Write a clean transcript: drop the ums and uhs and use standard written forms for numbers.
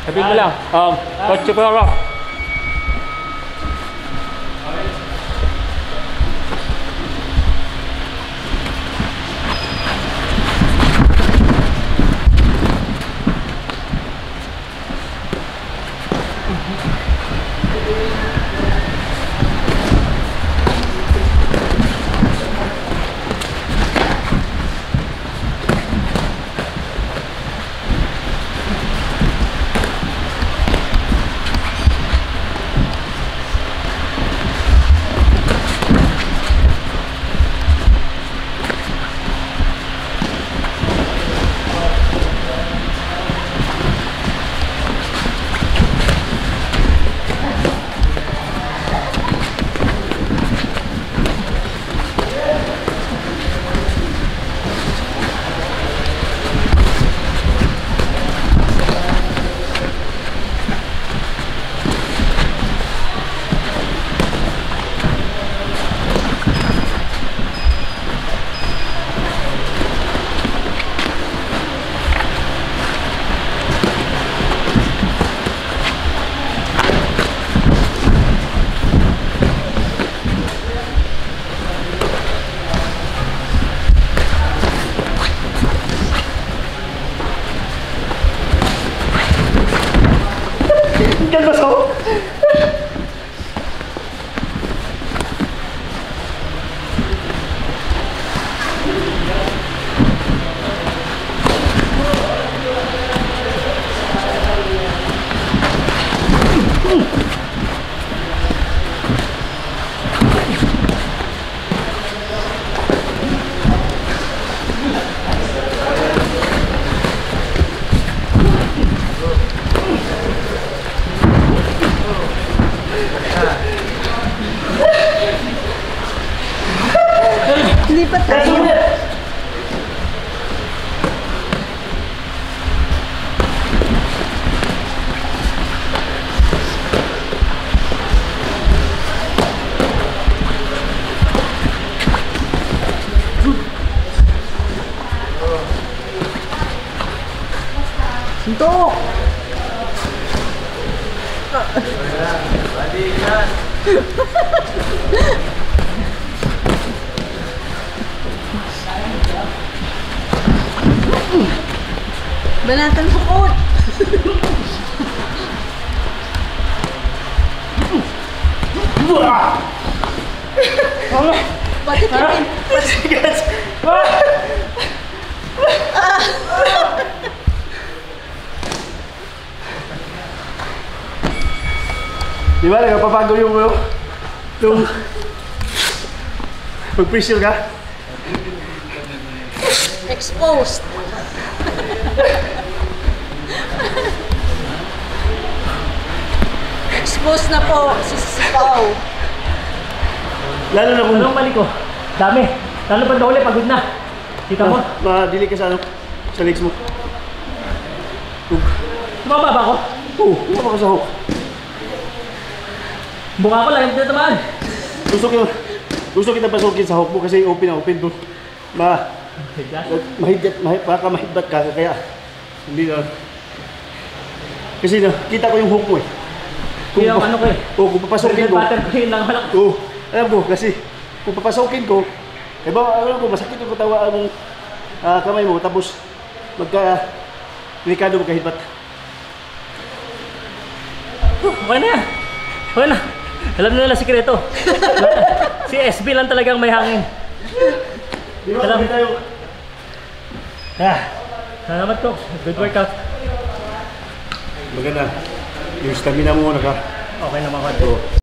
Sabihin ko lang, Coach Tepora. Lipat tayo. Suntok! Banatan sukot! Pati Kevin! Di ba, nagpapago yung pag-pressure ka? Exposed! Exposed na po si POW. Lalo na kung... Anong mali ko? Dami. Lalo pa huli, pagod na. Kita mo? Madili ka sa ano? Sa legs mo. Tumama ba ako? Oo, tumama ka sa hook. Bunga ko lang, hindi na tamaan. Gusto kita pasukin sa hook mo kasi open na open bro. Baka mahidbat ka kaya hindi na. Kasi kita ko yung hook mo eh. Kung ano ko eh. Kung papasukin ko. Pattern ko yun lang malak. Oo, alam ko kasi kung papasukin ko, eh ba alam ko masakit yung katawa ang kamay mo tapos delikado magkahidbat. Okay na yan. Okay na. Alam nila sikreto. Si SB lang talagang may hangin. Di ba? Alam tayo. Salamat ko. Good workout. Maganda. Yung stamina mo naka. Okay naman ko.